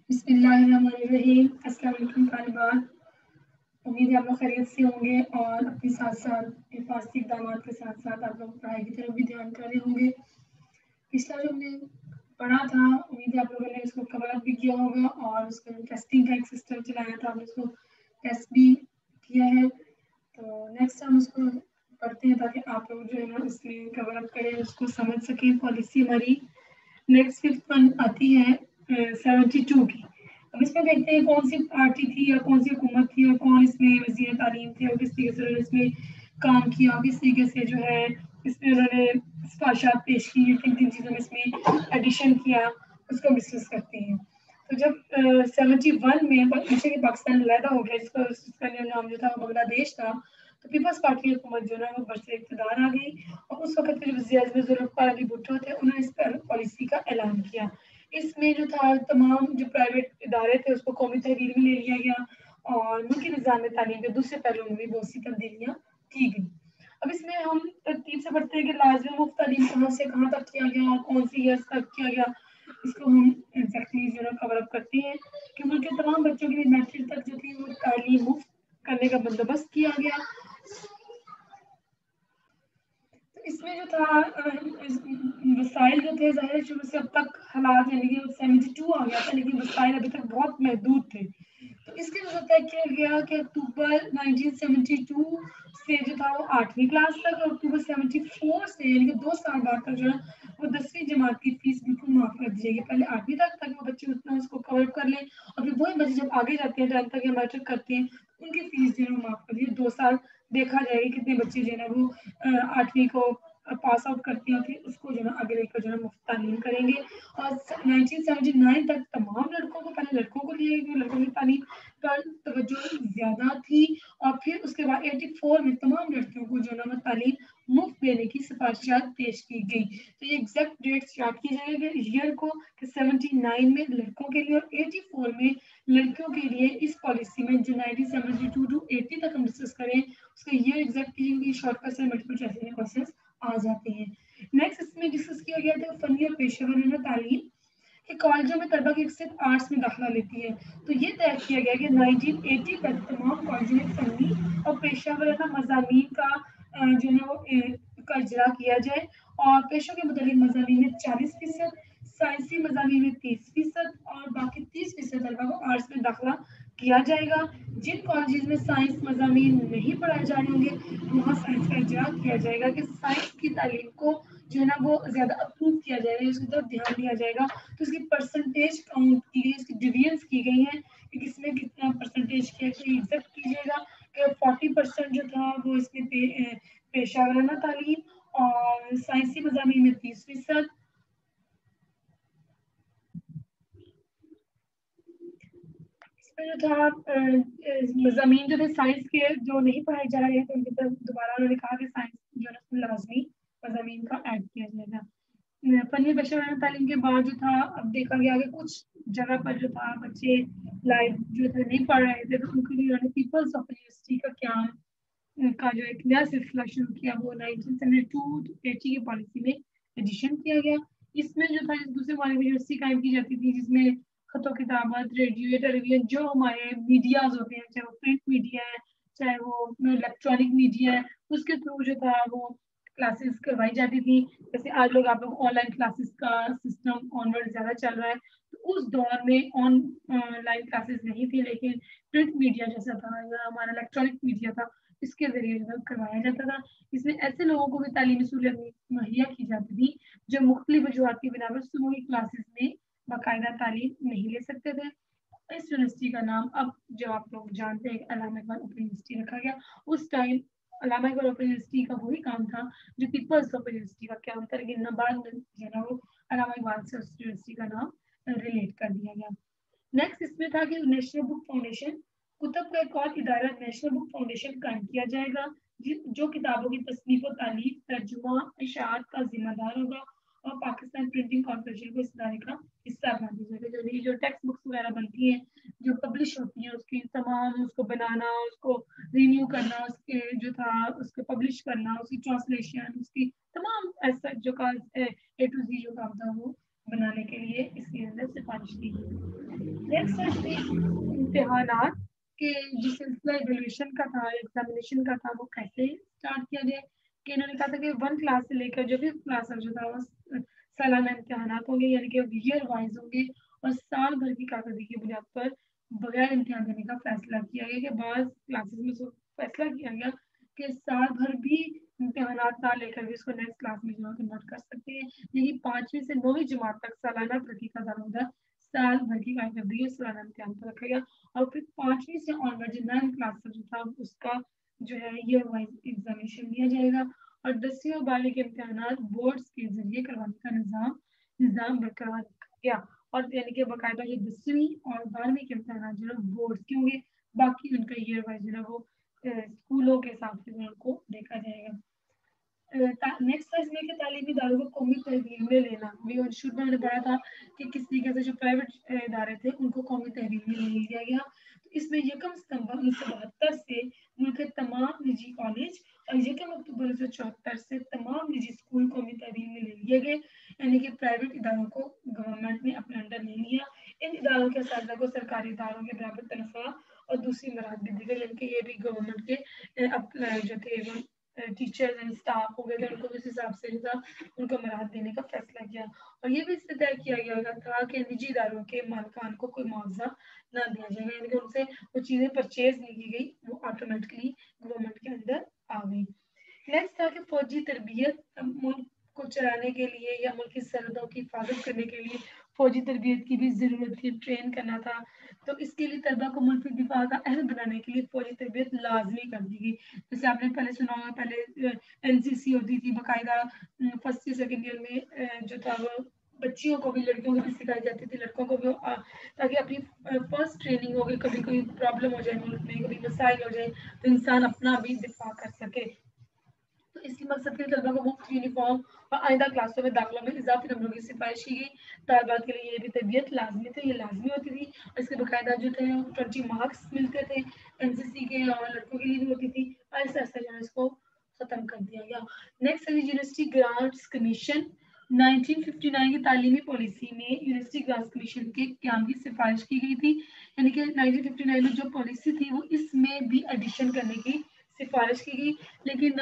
बिस्मिल्लाहिर्रहमानिर्रहीम। अस्सलाम वालेकुम तालिबात। उम्मीद है आप लोग खैरियत से होंगे और अपने साथ साथ हिफाजती इक़दाम के साथ साथ आप लोग पढ़ाई की तरफ भी ध्यान कर रहे होंगे। पिछला जो हमने पढ़ा था, उम्मीद है आप लोगों ने इसको कवर अप भी किया होगा और उसका टेस्टिंग का एक सिस्टम चलाया था, हमने उसको टेस्ट भी किया है। तो नेक्स्ट हम उसको पढ़ते हैं ताकि आप लोग जो है ना उसमें कवर अप करें, उसको समझ सकें। पॉलिसी हमारी नेक्स्ट 5th वन आती है 72 की। अब इसमें देखते हैं कौन सी पार्टी थी या कौन सी हुकूमत थी और कौन इसमें वज़ीर तालीम थे और किस तरीके से उन्होंने इसमें काम किया और किस तरीके से जो है इसमें उन्होंने सिफारिशात पेश की, किन किन चीज़ों में इसमें एडिशन किया, उसको डिस्कस करते हैं। तो जब 71 में पीछे के पाकिस्तान अलहदा हो गया, जिसका नाम जो था वो बांग्लादेश था, तो पीपल्स पार्टी की हुकूमत जो है वो बरसर इक़्तिदार आ गई और उस वक्त के जो वज़ीर-ए-आज़म ज़ुल्फ़िकार अली भुट्टो थे, उन्होंने इस पर पॉलिसी का ऐलान किया। इसमें जो था तमाम जो प्राइवेट इदारे थे उसको कौमी तहरीर में ले लिया गया और मुल्की निज़ाम तालीम के दूसरे पहलुओं में भी बहुत सी तब्दीलियाँ की गई। अब इसमें हम तरतीब से पढ़ते हैं कि लाज़मी मुफ्त तालीम कहाँ से कहाँ तक किया गया और कौन सी ईयर्स तक किया गया, इसको हम एग्जैक्टली जो है कवर अप करते हैं कि मुल्क के तमाम बच्चों के लिए मैट्रिक तक जो थी वो तालीम मुफ्त करने का बंदोबस्त किया गया। तो इसमें जो था वसाइल जो थे ज़ाहिर शुरू से अब तक हालात यानी कि 72 आ गया था, लेकिन वसाइल अभी तक बहुत महदूद थे। तो इसके वजह तय किया गया कि अक्टूबर 1972 से जो था वो 8वीं क्लास तक और अक्टूबर 74 से यानी कि 2 साल बाद तक जो है वो 10वीं जमात की फीस बिल्कुल माफ कर दी जाएगी। पहले 8वीं तक वो बच्चे उतना उसको कवर कर लें और फिर वही बच्चे जब आगे जाते हैं 10th तक या मैट्रिक करते हैं उनकी फीस जो है वो माफ कर दी। 2 साल देखा जाएगा कितने बच्चे जो है ना वो 8वीं को पास आउट करते हैं, फिर उसको जो है आगे लेकर जो है मुफ्त तालीम करेंगे। और 1979 तक तमाम लड़कों को, पहले लड़कों को लिए गए, लड़कों की तालीम पर तवज्जो ज़्यादा थी और फिर उसके बाद 84 में तमाम लड़कियों को जो है तालीम मुफ्त देने की सिफारिशात पेश की गई। तो ये एग्जैक्ट डेट्स याद की जाएगी ईयर को कि 79 में लड़कों के लिए और 84 में लड़कियों के लिए इस पॉलिसी में जो 1972 टू 80 तक हम डिस्कस करें उसका ईयर एग्जैक्ट कीजिएंगे, शॉर्टकट से मल्टीपल चॉइस में क्वेश्चंस आ जाते हैं। नेक्स्ट इसमें डिस्कस किया गया था फनी और पेशेवराना तालीम कि कॉलेजों में तलबा की सिर्फ आर्ट्स में दाखिला लेती है। तो ये तय किया गया कि 1980 तक तमाम कॉलेजों में फनी और पेशेवराना मज़ामीन का जो है वो का इजरा किया जाए और पेशों के मुतालिक मज़ामीन में 40%, साइंसी मज़ामीन में 30% और बाकी 30% तलबा को आर्ट्स में दाखिला किया जाएगा। जिन कॉलेजेस में साइंस मज़ामीन नहीं पढ़ाए जा रहे होंगे वहाँ साइंस का इजरा किया जाएगा कि साइंस की तालीम को जो है ना वो ज़्यादा अप्रूव किया जाएगा, उसकी तरफ ध्यान दिया जाएगा। तो उसकी परसेंटेज काउंट की गई, उसकी डिवीजन्स की गई हैं कि किसमें कितना परसेंटेज किया, तो एग्जैक्ट कीजिएगा कि 40% जो था वो इसमें पेशा वराना तालीम और साइंसी मज़ामीन में 30%। जो था मज़ामीन जो थे साइंस के जो नहीं पढ़ाए जा रहे हैं तो उनकी तरफ दोबारा उन्होंने कहा कि साइंस जो है उसमें लाजमी मज़ामीन का ऐड किया जाएगा। फनी पेशेवराना तालीम के बाद जो था अब देखा गया कि कुछ जगह पर जो था बच्चे लाइफ जो थे नहीं पढ़ रहे थे, तो उनके लिए उन्होंने पीपल्स ऑफ यूनिवर्सिटी का क्या का जो एक नया सिलसिला शुरू किया वो 1972 टू 80 की पॉलिसी में एडिशन किया गया। इसमें जो था दूसरे वाले में यूनिवर्सिटी कायम की जाती थी जिसमें खतों किताबत, रेडियो, टेलीविजन जो हमारे मीडियाज होते हैं, चाहे वो प्रिंट मीडिया है, चाहे वो इलेक्ट्रॉनिक मीडिया है, उसके थ्रू जो था वो क्लासेस करवाई जाती थी। जैसे आज लोग आप लोग ऑनलाइन क्लासेस का सिस्टम ऑनवर्ड ज़्यादा चल रहा है, तो उस दौर में ऑनलाइन क्लासेस नहीं थी, लेकिन प्रिंट मीडिया जैसा था या हमारा इलेक्ट्रॉनिक मीडिया था, इसके जरिए करवाया जाता था। इसमें ऐसे लोगों को भी तालीमी सहूलियत मुहैया की जाती थी जो मुख्तलिफ वजूहात की बिना पर सुबह क्लासेस में बाकायदा तालीम नहीं ले सकते थे। इस यूनिवर्सिटी का नाम अब जो आप लोग जानते हैं अल्लामा इकबाल ओपन यूनिवर्सिटी रखा गया। उस time Allama Iqbal open university का वही काम था जो पीपल्स ओपन यूनिवर्सिटी का काम था, लेकिन बाद में जो है वो अल्लामा इकबाल से उस यूनिवर्सिटी का नाम रिलेट कर दिया गया। नेक्स्ट इसमें था कि नेशनल बुक फाउंडेशन, कुतुब का एक और इदारा नेशनल बुक फाउंडेशन कायम किया जाएगा जो किताबों की तस्नीफ और तालीफ, तर्जुमा, इशाअत का जिम्मेदार होगा और पाकिस्तान प्रिंटिंग कॉर्पोरेशन को इस इदारे का हिस्सा बना दिया जाएगा। जो टेक्स्ट बुक्स वगैरह बनती हैं, जो पब्लिश होती हैं, उसकी तमाम उसको बनाना, उसको रिन्यू करना, उसके जो था उसको पब्लिश करना, उसकी ट्रांसलेशन, उसकी तमाम ऐसा जो A to Z जो काम था वो बनाने के लिए इसके अंदर सिफारिश की गई। नेक्स्ट है इम्तिहानात के जो सिलसिला इवैल्यूएशन का था, एग्जामिनेशन का था, वो कैसे स्टार्ट किया गया कि इन्होंने कहा था कि 1 क्लास से लेकर जो भी क्लास जो था वो सालाना इम्तिहानात होंगे, यानी कि ईयर वाइज होंगे और साल भर की कारकर्दगी की बुनियाद पर बगैर इम्तिहान देने का फैसला किया गया कि बाद क्लासेस में फैसला किया गया कि साल भर भी इम्तिहानात ना लेकर भी इसको नेक्स्ट क्लास में जो है कन्वर्ट कर सकते हैं। यही 5वीं से 9वीं जमात तक सालाना तरक्की का दारोमदार साल भर की कारकर्दगी सालाना इम्तिहान पर रखा गया और फिर 5वीं से ऑनवर्ड जो 9th क्लास तक जो था उसका जो है ईयर वाइज एग्जामिनेशन दिया जाएगा और 10वीं और 12वीं के इम्तिहानात बोर्ड्स के जरिए करवाने का निज़ाम बरकरार रखा गया और यानी कि बाकायदा ये 10वीं और 12वीं के इम्तिहानात जो है बोर्ड्स के होंगे, बाकी उनका ईयर वाइज जो है वो स्कूलों के हिसाब से उनको देखा जाएगा। नेक्स्ट है इसमें कि तालीमी इदारों को कौमी तहरीर में लेना। अभी शुरू में हमने पढ़ा था कि किस तरीके से जो प्राइवेट इदारे थे उनको कौमी तहरीर में ले लिया गया। तो इसमें यकम सितंबर 1972 से मुल्क के तमाम निजी कॉलेज और यकम अक्टूबर 1974 से तमाम निजी स्कूल कौमी तहरीर में ले लिए गए, यानी कि प्राइवेट इदारों को गवर्नमेंट ने अपने अंडर नहीं लिया। इन इदारों के असातिज़ा को सरकारी इदारों के बराबर तनख्वाह और दूसरी मराहत भी दी गई, यानी कि ये भी गवर्नमेंट के जो थे टीचर्स एंड स्टाफ हो गए थे उनको इस हिसाब से था उनको मराहत देने का फैसला किया और ये भी इससे तय किया गया था कि निजी इदारों के मालिकान को कोई मुआवजा ना दिया जाएगा, यानी कि उनसे वो चीज़ें परचेज नहीं की गई, वो ऑटोमेटिकली गवर्नमेंट के अंदर आ गई। नेक्स्ट था कि फौजी तरबियत मुल्क को चलाने के लिए या मुल्क की सरहदों की हिफाजत करने के लिए फौजी तरबियत की भी ज़रूरत थी, ट्रेन करना था। तो इसके लिए तलबा को मुल्क की दिफा का अहल बनाने के लिए फौजी तरबियत लाजमी कर दी गई। जैसे आपने पहले सुना होगा, पहले एनसीसी होती थी बाकायदा, फर्स्ट ईयर सेकेंड ईयर में जो था वो बच्चियों को भी लड़कियों को भी सिखाई जाती थी, लड़कों को भी, ताकि अपनी फर्स्ट ट्रेनिंग हो गई, कभी कोई प्रॉब्लम हो जाए मुल्क में, कभी मसाइल हो जाए तो इंसान अपना भी दिफा कर सके। तो इसी मकसद के लिए तलबा को मुफ्त यूनिफॉर्म और आइंदा क्लासों में दाखिलों में इजाफी नंबरों की सिफारिश की गई। तालबात के लिए ये भी तरबियत लाजमी थी, ये लाजमी होती थी और इसके बाकायदा जो थे 20 मार्क्स मिलते थे एनसीसी के और लड़कों के लिए भी होती थी। ऐसे ऐसे जो है इसको खत्म कर दिया गया। नेक्स्ट है यूनिवर्सिटी ग्रांट्स कमीशन। 1959 की तालीमी पॉलिसी में यूनिवर्सिटी ग्रांट्स कमीशन के क्याम की सिफारिश की गई थी, यानी कि 1959 में जो पॉलिसी थी वो इसमें भी एडिशन करने की सिफारिश की गई, लेकिन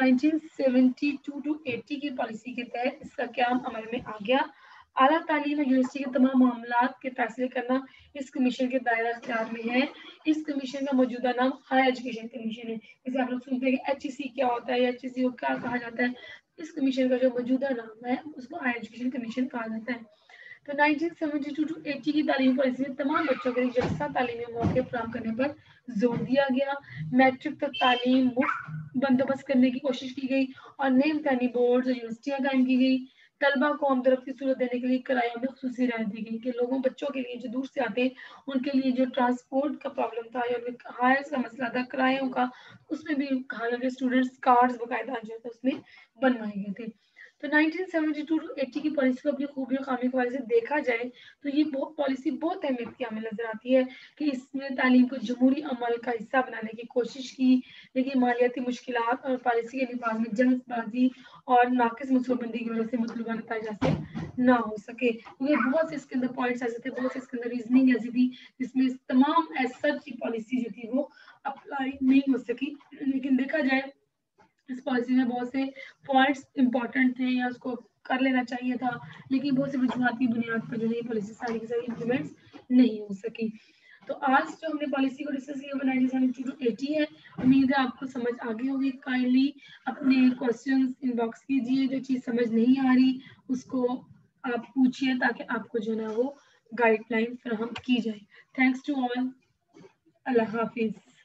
1972 टू 80 की पॉलिसी के तहत इसका क्याम अमल में आ गया। आला तालीम यूनिवर्सिटी के तमाम मामलात के फैसले करना इस कमीशन के दायरा अख्तियार में है। इस कमीशन का मौजूदा नाम हायर एजुकेशन कमीशन है। जैसे आप लोग सुनते हैं कि HEC क्या होता है, HEC को क्या कहा जाता है, इस कमीशन का जो मौजूदा नाम है उसको हायर एजुकेशन कमीशन कहा जाता है। तो 1972 टू 80 की तालीमी पॉलिसी में तमाम बच्चों के लिए यकसा तालीमी मौके फराहम करने पर जोर दिया गया। मैट्रिक तक तालीम मुफ्त बंदोबस्त करने की कोशिश की गई और नए इम्तहानी बोर्ड और यूनिवर्सिटियाँ कायम की गई। तलबा को आमदरफ्त की सूरत देने के लिए किरायों में खुसूसी राहत दी गई कि लोगों बच्चों के लिए जो दूर से आते हैं उनके लिए जो ट्रांसपोर्ट का प्रॉब्लम था या हायर का मसला था किरायों का, उसमें भी कहा गया कि स्टूडेंट्स कार्ड्स बाकायदा जो है उसमें बनवाए गए थे। तो 1972 टू 80 की पॉलिसी को अपनी खूबी और खामी के से देखा जाए तो ये बहुत पॉलिसी बहुत अहमियत की हमें नजर आती है कि इसने तालीम को जमहूरी अमल का हिस्सा बनाने की कोशिश की, लेकिन मालियाती मुश्किलात और पॉलिसी के निफाज में जल्दबाजी और नाकिस मनसूबाबंदी की वजह से मतलूबा नतीजा से ना हो सके, क्योंकि बहुत से इसके अंदर पॉइंट्स ऐसे थे, बहुत से इसके अंदर रीजनिंग ऐसी थी जिसमें तमाम ऐसा की पॉलिसी जो थी वो अप्लाई नहीं हो सकी। लेकिन देखा जाए इस पॉलिसी में बहुत से पॉइंट्स इंपॉर्टेंट थे या उसको कर लेना चाहिए था, लेकिन बहुत से वजूहात की बुनियाद पर जो है ये पॉलिसी सारी की सारी इम्प्लीमेंट्स नहीं हो सकी। तो आज जो हमने पॉलिसी को डिस्कस किया 1972 टू 80 है। उम्मीद है आपको समझ आ गई होगी। काइंडली अपने क्वेश्चंस इनबॉक्स कीजिए, जो चीज़ समझ नहीं आ रही उसको आप पूछिए ताकि आपको जो है वो गाइडलाइन फराहम की जाए। Thanks to all. अल्लाह हाफिज।